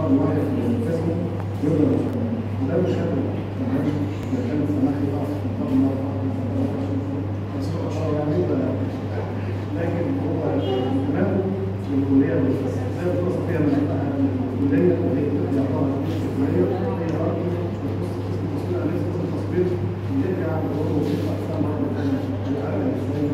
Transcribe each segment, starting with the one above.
شهر واحد في الفيسبوك يقدر يشتغل. وده مش هدف تمام، ده كان سماحي ضعف طبعا يعني لكن هو دماغه في الكليه بس زي ما توصف فيها من الكليه وهي بتعطيها في الكليه هي برضه تصوير اناليسيس التصوير يرجع لدوره في اقسام برضه ثانيه العالم ازاي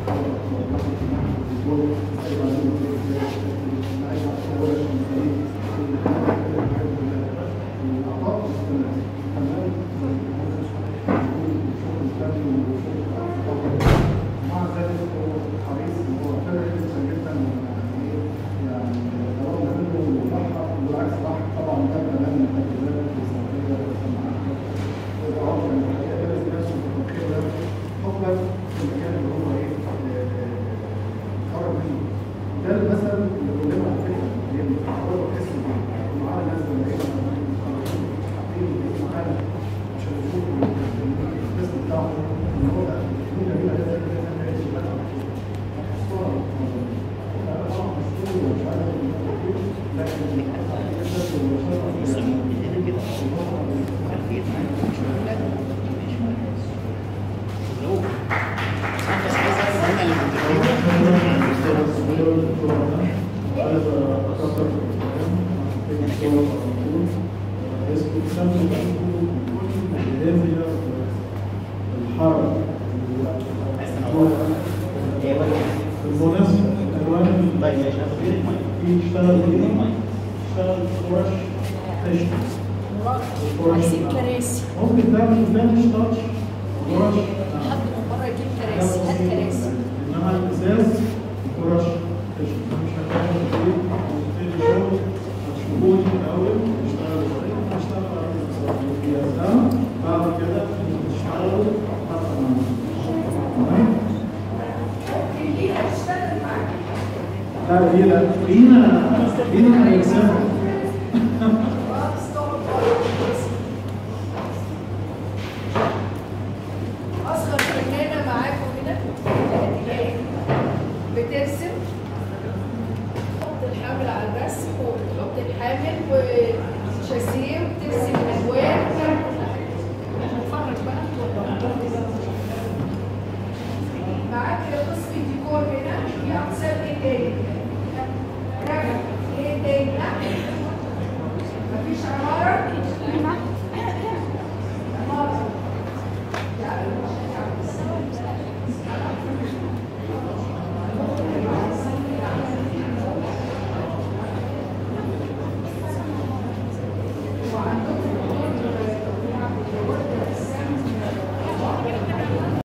عايزين كراسي. ممكن ده مش تاتش ورش حد من بره يجيب كراسي، هات كراسي. انما الاساس ورش مش هتعمل كتير وتبتدي شغل هتشوفوني الاول تشتغل ازاي هشتغل في اسلام بعد كده تشتغلوا حتى تمام؟ ممكن لينا تشتغل معاك. لا لينا هيكسبها اصغر مكانه معاكم هنا بترسم، تحط الحامل على الرسم وبتحط الحامل وشاسيه